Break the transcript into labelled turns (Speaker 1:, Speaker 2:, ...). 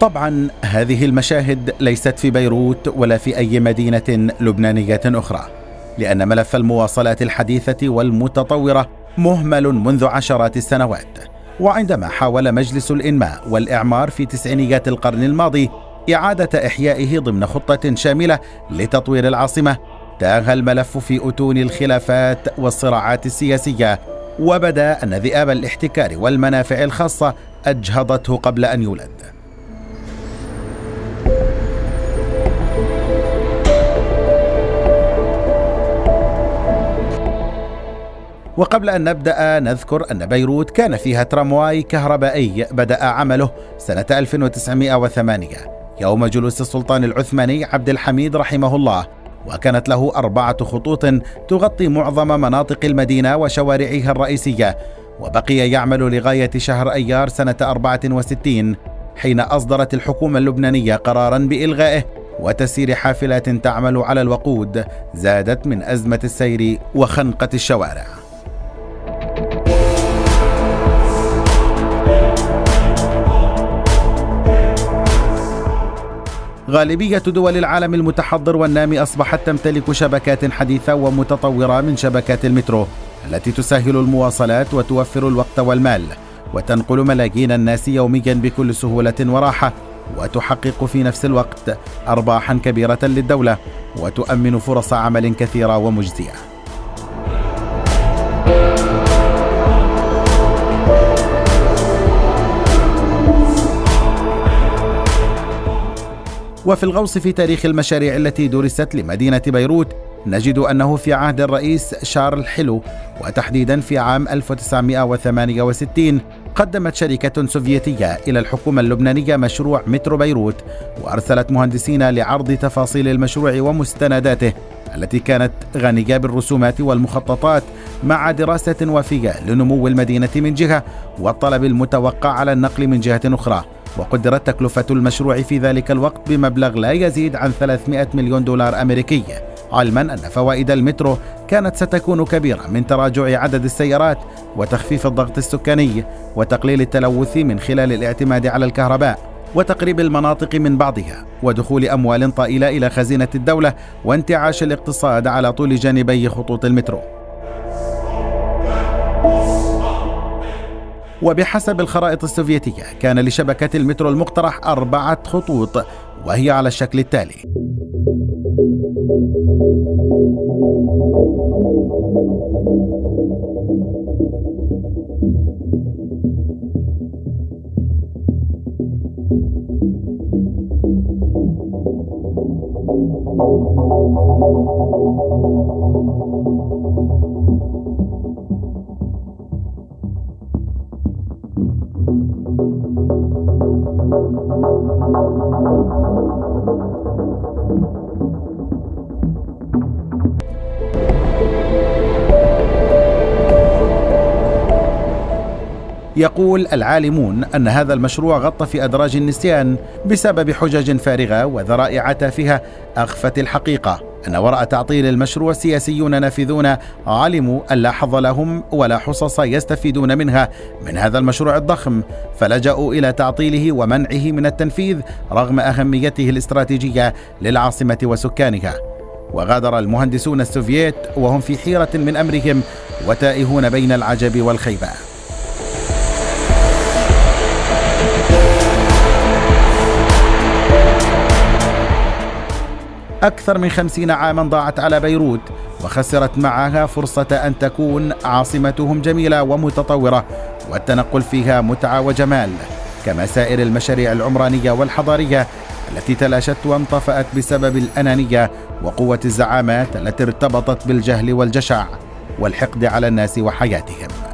Speaker 1: طبعا هذه المشاهد ليست في بيروت ولا في أي مدينة لبنانية أخرى، لأن ملف المواصلات الحديثة والمتطورة مهمل منذ عشرات السنوات. وعندما حاول مجلس الإنماء والإعمار في تسعينيات القرن الماضي إعادة إحيائه ضمن خطة شاملة لتطوير العاصمة، تاه الملف في أتون الخلافات والصراعات السياسية، وبدا أن ذئاب الاحتكار والمنافع الخاصة أجهضته قبل أن يولد. وقبل أن نبدأ نذكر أن بيروت كان فيها ترامواي كهربائي بدأ عمله سنة 1908 يوم جلوس السلطان العثماني عبد الحميد رحمه الله، وكانت له 4 خطوط تغطي معظم مناطق المدينة وشوارعها الرئيسية، وبقي يعمل لغاية شهر أيار سنة 64 حين أصدرت الحكومة اللبنانية قراراً بإلغائه، وتسيير حافلات تعمل على الوقود زادت من أزمة السير وخنقة الشوارع. غالبية دول العالم المتحضر والنامي أصبحت تمتلك شبكات حديثة ومتطورة من شبكات المترو التي تسهل المواصلات وتوفر الوقت والمال، وتنقل ملايين الناس يوميا بكل سهولة وراحة، وتحقق في نفس الوقت أرباحا كبيرة للدولة، وتؤمن فرص عمل كثيرة ومجزية. وفي الغوص في تاريخ المشاريع التي درست لمدينة بيروت نجد أنه في عهد الرئيس شارل حلو، وتحديدا في عام 1968 قدمت شركة سوفيتية إلى الحكومة اللبنانية مشروع مترو بيروت، وأرسلت مهندسين لعرض تفاصيل المشروع ومستنداته التي كانت غنية بالرسومات والمخططات، مع دراسة وافية لنمو المدينة من جهة والطلب المتوقع على النقل من جهة أخرى. وقدرت تكلفة المشروع في ذلك الوقت بمبلغ لا يزيد عن 300 مليون دولار أمريكي، علما أن فوائد المترو كانت ستكون كبيرة من تراجع عدد السيارات وتخفيف الضغط السكاني وتقليل التلوث من خلال الاعتماد على الكهرباء وتقريب المناطق من بعضها، ودخول أموال طائلة إلى خزينة الدولة وانتعاش الاقتصاد على طول جانبي خطوط المترو. وبحسب الخرائط السوفيتية كان لشبكة المترو المقترح 4 خطوط، وهي على الشكل التالي: يقول العالمون أن هذا المشروع غطى في أدراج النسيان بسبب حجج فارغة وذرائع تافهة أخفت الحقيقة أن وراء تعطيل المشروع سياسيون نافذون علموا أن لا حظ لهم ولا حصص يستفيدون منها من هذا المشروع الضخم، فلجأوا إلى تعطيله ومنعه من التنفيذ رغم أهميته الاستراتيجية للعاصمة وسكانها. وغادر المهندسون السوفييت وهم في حيرة من أمرهم وتائهون بين العجب والخيبة. أكثر من 50 عاما ضاعت على بيروت، وخسرت معها فرصة أن تكون عاصمتهم جميلة ومتطورة والتنقل فيها متعة وجمال، كما سائر المشاريع العمرانية والحضارية التي تلاشت وانطفأت بسبب الأنانية وقوة الزعامات التي ارتبطت بالجهل والجشع والحقد على الناس وحياتهم.